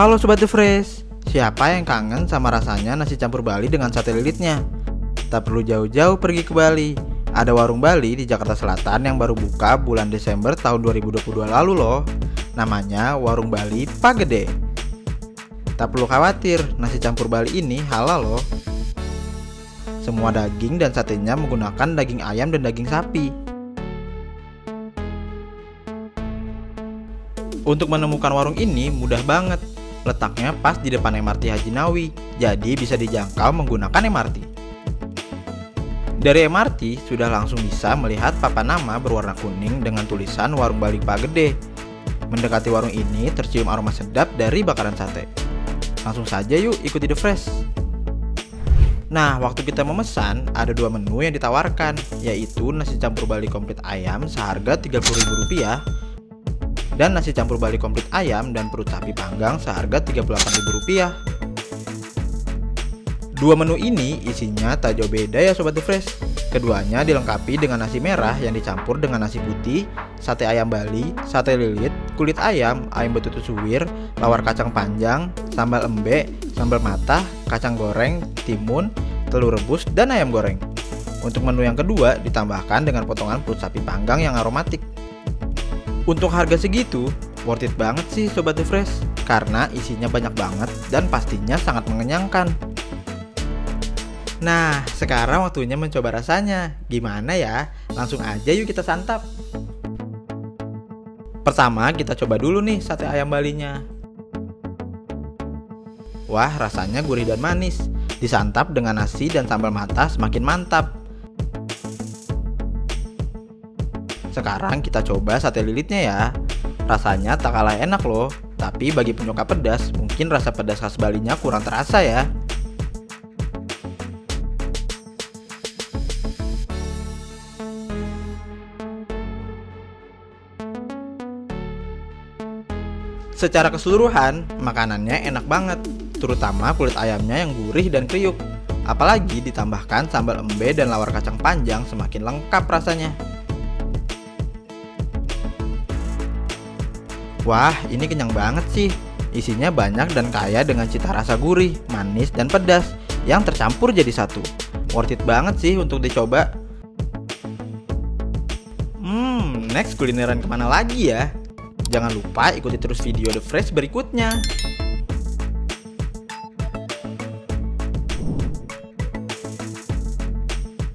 Halo Sobat The Fresh, siapa yang kangen sama rasanya nasi campur Bali dengan sate lilitnya? Tak perlu jauh-jauh pergi ke Bali. Ada warung Bali di Jakarta Selatan yang baru buka bulan Desember tahun 2022 lalu loh. Namanya Warung Bali Pak Gede. Tak perlu khawatir, nasi campur Bali ini halal loh. Semua daging dan satenya menggunakan daging ayam dan daging sapi. Untuk menemukan warung ini mudah banget. Letaknya pas di depan MRT Haji Nawi, jadi bisa dijangkau menggunakan MRT. Dari MRT sudah langsung bisa melihat papan nama berwarna kuning dengan tulisan Warung Bali Pak Gede. Mendekati warung ini tercium aroma sedap dari bakaran sate. Langsung saja yuk ikuti The Fresh. Nah, waktu kita memesan ada dua menu yang ditawarkan, yaitu nasi campur Bali komplit ayam seharga Rp30.000 dan nasi campur Bali komplit ayam dan perut sapi panggang seharga Rp38.000. Dua menu ini isinya tak jauh beda ya Sobat The Fresh. Keduanya dilengkapi dengan nasi merah yang dicampur dengan nasi putih, sate ayam Bali, sate lilit, kulit ayam betutu suwir, lawar kacang panjang, sambal embe, sambal matah, kacang goreng, timun, telur rebus, dan ayam goreng. Untuk menu yang kedua ditambahkan dengan potongan perut sapi panggang yang aromatik. Untuk harga segitu, worth it banget sih Sobat The Fresh, karena isinya banyak banget dan pastinya sangat mengenyangkan. Nah, sekarang waktunya mencoba rasanya. Gimana ya? Langsung aja yuk kita santap. Pertama kita coba dulu nih sate ayam Balinya. Wah, rasanya gurih dan manis. Disantap dengan nasi dan sambal matah semakin mantap. Sekarang kita coba sate lilitnya ya. Rasanya tak kalah enak loh. Tapi bagi penyuka pedas, mungkin rasa pedas khas Balinya kurang terasa ya. Secara keseluruhan, makanannya enak banget. Terutama kulit ayamnya yang gurih dan kriuk. Apalagi ditambahkan sambal embe dan lawar kacang panjang semakin lengkap rasanya. Wah, ini kenyang banget sih. Isinya banyak dan kaya dengan cita rasa gurih, manis, dan pedas yang tercampur jadi satu. Worth it banget sih untuk dicoba. Next kulineran kemana lagi ya? Jangan lupa ikuti terus video The Fresh berikutnya.